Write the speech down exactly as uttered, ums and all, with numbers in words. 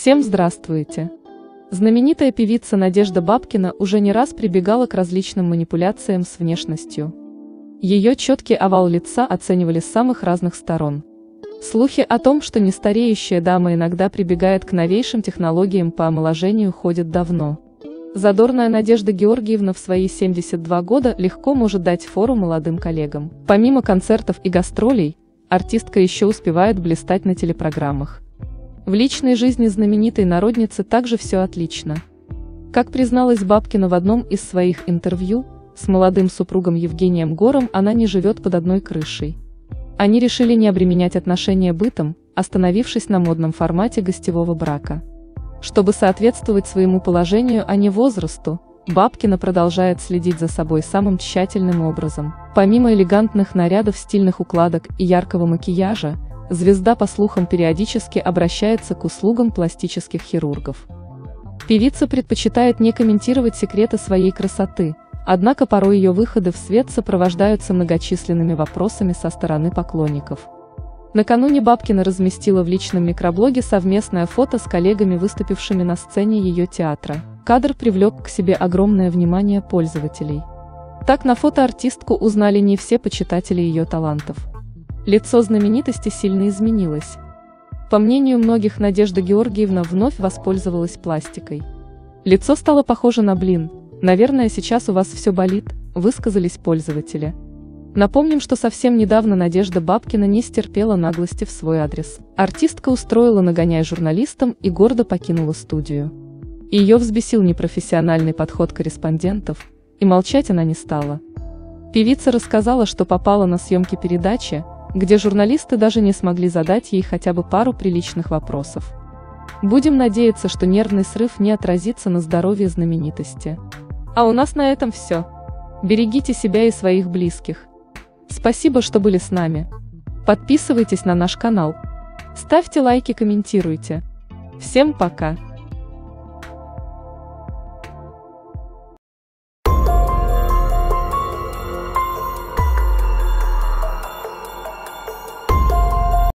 Всем здравствуйте! Знаменитая певица Надежда Бабкина уже не раз прибегала к различным манипуляциям с внешностью. Ее четкий овал лица оценивали с самых разных сторон. Слухи о том, что нестареющая дама иногда прибегает к новейшим технологиям по омоложению, ходят давно. Задорная Надежда Георгиевна в свои семьдесят два года легко может дать фору молодым коллегам. Помимо концертов и гастролей, артистка еще успевает блистать на телепрограммах. В личной жизни знаменитой народницы также все отлично. Как призналась Бабкина в одном из своих интервью, с молодым супругом Евгением Гором она не живет под одной крышей. Они решили не обременять отношения бытом, остановившись на модном формате гостевого брака. Чтобы соответствовать своему положению, а не возрасту, Бабкина продолжает следить за собой самым тщательным образом. Помимо элегантных нарядов, стильных укладок и яркого макияжа, звезда, по слухам, периодически обращается к услугам пластических хирургов. Певица предпочитает не комментировать секреты своей красоты, однако порой ее выходы в свет сопровождаются многочисленными вопросами со стороны поклонников. Накануне Бабкина разместила в личном микроблоге совместное фото с коллегами, выступившими на сцене ее театра. Кадр привлек к себе огромное внимание пользователей. Так на фото артистку узнали не все почитатели ее талантов. Лицо знаменитости сильно изменилось. По мнению многих, Надежда Георгиевна вновь воспользовалась пластикой. Лицо стало похоже на блин. «Наверное, сейчас у вас все болит», – высказались пользователи. Напомним, что совсем недавно Надежда Бабкина не стерпела наглости в свой адрес. Артистка устроила нагоняй журналистам и гордо покинула студию. Ее взбесил непрофессиональный подход корреспондентов, и молчать она не стала. Певица рассказала, что попала на съемки передачи, где журналисты даже не смогли задать ей хотя бы пару приличных вопросов. Будем надеяться, что нервный срыв не отразится на здоровье знаменитости. А у нас на этом все. Берегите себя и своих близких. Спасибо, что были с нами. Подписывайтесь на наш канал. Ставьте лайки, комментируйте. Всем пока!